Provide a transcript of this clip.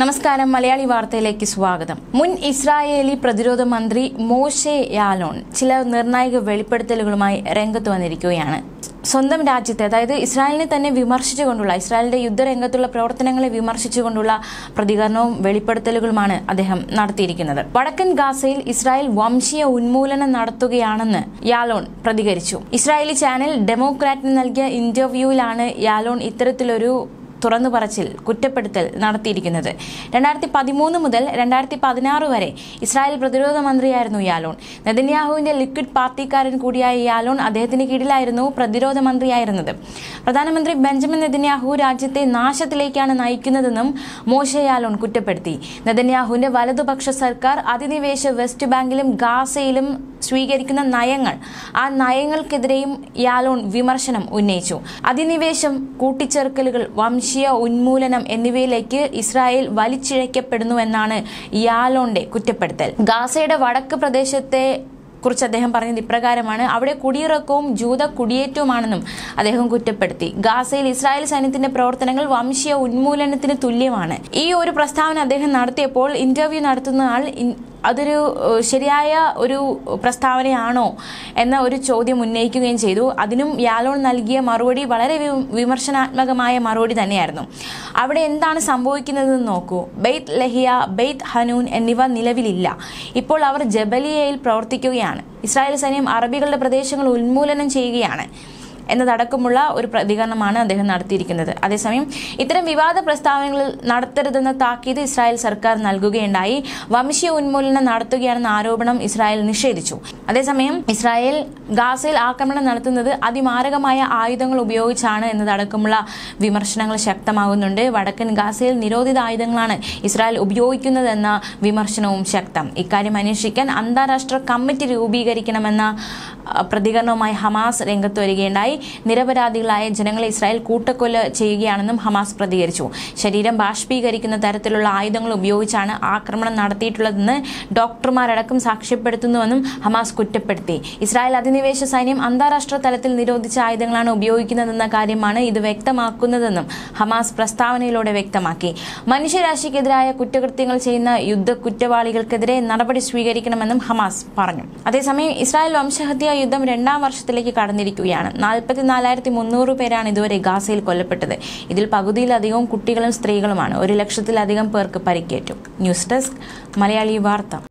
നമസ്കാരം മലയാളി വാർത്തയിലേക്ക് സ്വാഗതം. മുൻ ഇസ്രായേലി പ്രതിരോധ മന്ത്രി മോശെ യാലോൺ ചില നിർണായക വെളിപ്പെടുത്തലുകളുമായി രംഗത്ത് വന്നിരിക്കുകയാണ്. സ്വന്തം രാജ്യത്തെ, അതായത് ഇസ്രായേലിനെ തന്നെ വിമർശിച്ചുകൊണ്ടുള്ള, ഇസ്രായേലിന്റെ യുദ്ധരംഗത്തുള്ള പ്രവർത്തനങ്ങളെ വിമർശിച്ചുകൊണ്ടുള്ള പ്രതികരണവും വെളിപ്പെടുത്തലുകളുമാണ് അദ്ദേഹം നടത്തിയിരിക്കുന്നത്. വടക്കൻ ഗാസയിൽ ഇസ്രായേൽ വംശീയ ഉന്മൂലനം നടത്തുകയാണെന്ന് യാലോൺ പ്രതികരിച്ചു. ഇസ്രായേലി ചാനൽ ഡെമോക്രാറ്റിന് നൽകിയ ഇന്റർവ്യൂവിലാണ് യാലോൺ ഇത്തരത്തിലൊരു തുറന്നു പറച്ചിൽ, കുറ്റപ്പെടുത്തൽ നടത്തിയിരിക്കുന്നത്. 2013 മുതൽ 2016 വരെ ഇസ്രായേൽ പ്രതിരോധ മന്ത്രിയായിരുന്നു യാലോൺ. നെതന്യാഹുവിന്റെ ലിക്വിഡ് പാർട്ടിക്കാരൻ കൂടിയായ യാലോൺ അദ്ദേഹത്തിന് കീഴിലായിരുന്നു പ്രതിരോധ മന്ത്രിയായിരുന്നത്. പ്രധാനമന്ത്രി ബെഞ്ചമിൻ നെതന്യാഹു രാജ്യത്തെ നാശത്തിലേക്കാണ് നയിക്കുന്നതെന്നും മോശെ യാലോൺ കുറ്റപ്പെടുത്തി. നെതന്യാഹുവിന്റെ വലതുപക്ഷ സർക്കാർ അധിനിവേശ വെസ്റ്റ് ബാങ്കിലും ഗാസയിലും സ്വീകരിക്കുന്ന നയങ്ങൾ, ആ നയങ്ങൾക്കെതിരെയും യാലോൺ വിമർശനം ഉന്നയിച്ചു. അധിനിവേശം, കൂട്ടിച്ചേർക്കലുകൾ, വംശീയ ഉന്മൂലനം എന്നിവയിലേക്ക് ഇസ്രായേൽ വലിച്ചിഴക്കപ്പെടുന്നുവെന്നാണ് യാലോന്റെ കുറ്റപ്പെടുത്തൽ. ഗാസയുടെ വടക്ക് പ്രദേശത്തെ കുറിച്ച് അദ്ദേഹം പറഞ്ഞത് ഇപ്രകാരമാണ്: അവിടെ കുടിയിറക്കവും ജൂത കുടിയേറ്റവുമാണെന്നും അദ്ദേഹം കുറ്റപ്പെടുത്തി. ഗാസയിൽ ഇസ്രായേൽ സൈന്യത്തിന്റെ പ്രവർത്തനങ്ങൾ വംശീയ ഉന്മൂലനത്തിന് തുല്യമാണ്. ഈ ഒരു പ്രസ്താവന അദ്ദേഹം നടത്തിയപ്പോൾ ഇന്റർവ്യൂ നടത്തുന്ന ആൾ അതൊരു ശരിയായ ഒരു പ്രസ്താവനയാണോ എന്ന ഒരു ചോദ്യം ഉന്നയിക്കുകയും ചെയ്തു. അതിനും യാലോൺ നൽകിയ മറുപടി വളരെ വിമർശനാത്മകമായ മറുപടി തന്നെയായിരുന്നു. അവിടെ എന്താണ് സംഭവിക്കുന്നതെന്ന് നോക്കൂ. ബെയ്ത്ത് ലഹിയ, ബെയ്ത്ത് ഹനൂൻ എന്നിവ നിലവിലില്ല. ഇപ്പോൾ അവർ ജബലിയയിൽ പ്രവർത്തിക്കുകയാണ്. ഇസ്രായേൽ സൈന്യം അറബികളുടെ പ്രദേശങ്ങൾ ഉന്മൂലനം ചെയ്യുകയാണ് എന്നതടക്കമുള്ള ഒരു പ്രതികരണമാണ് അദ്ദേഹം നടത്തിയിരിക്കുന്നത്. അതേസമയം ഇത്തരം വിവാദ പ്രസ്താവനകൾ നടത്തരുതെന്ന താക്കീത് ഇസ്രായേൽ സർക്കാർ നൽകുകയുണ്ടായി. വംശീയ ഉന്മൂലനം നടത്തുകയാണെന്ന ആരോപണം ഇസ്രായേൽ നിഷേധിച്ചു. അതേസമയം ഇസ്രായേൽ ഗാസയിൽ ആക്രമണം നടത്തുന്നത് അതിമാരകമായ ആയുധങ്ങൾ ഉപയോഗിച്ചാണ് എന്നതടക്കമുള്ള വിമർശനങ്ങൾ ശക്തമാകുന്നുണ്ട്. വടക്കൻ ഗാസയിൽ നിരോധിത ആയുധങ്ങളാണ് ഇസ്രായേൽ ഉപയോഗിക്കുന്നതെന്ന വിമർശനവും ശക്തം. ഇക്കാര്യം അന്വേഷിക്കാൻ അന്താരാഷ്ട്ര കമ്മിറ്റി രൂപീകരിക്കണമെന്ന പ്രതികരണവുമായി ഹമാസ് രംഗത്ത് വരികയുണ്ടായി. നിരപരാധികളായ ജനങ്ങളെ ഇസ്രായേൽ കൂട്ടക്കൊല ചെയ്യുകയാണെന്നും ഹമാസ് പ്രതികരിച്ചു. ശരീരം ബാഷ്പീകരിക്കുന്ന തരത്തിലുള്ള ആയുധങ്ങൾ ഉപയോഗിച്ചാണ് ആക്രമണം നടത്തിയിട്ടുള്ളതെന്ന് ഡോക്ടർമാരടക്കം സാക്ഷ്യപ്പെടുത്തുന്നുവെന്നും ഹമാസ് കുറ്റപ്പെടുത്തി. ഇസ്രായേൽ അധിനിവേശ സൈന്യം അന്താരാഷ്ട്ര തലത്തിൽ നിരോധിച്ച ആയുധങ്ങളാണ് ഉപയോഗിക്കുന്നതെന്ന കാര്യമാണ് ഇത് വ്യക്തമാക്കുന്നതെന്നും ഹമാസ് പ്രസ്താവനയിലൂടെ വ്യക്തമാക്കി. മനുഷ്യരാശിക്കെതിരായ കുറ്റകൃത്യങ്ങൾ ചെയ്യുന്ന യുദ്ധ കുറ്റവാളികൾക്കെതിരെ നടപടി സ്വീകരിക്കണമെന്നും ഹമാസ് പറഞ്ഞു. അതേസമയം ഇസ്രായേൽ വംശഹത്യാ യുദ്ധം 2ാം വർഷത്തിലേക്ക് കടന്നിരിക്കുകയാണ്. 44,300 പേരാണ് ഇതുവരെ ഗാസയിൽ കൊല്ലപ്പെട്ടത്. ഇതിൽ പകുതിയിലധികവും കുട്ടികളും സ്ത്രീകളുമാണ്. 1 ലക്ഷത്തിലധികം പേർക്ക് പരിക്കേറ്റു. ന്യൂസ് ഡെസ്ക് മലയാളി വാർത്ത.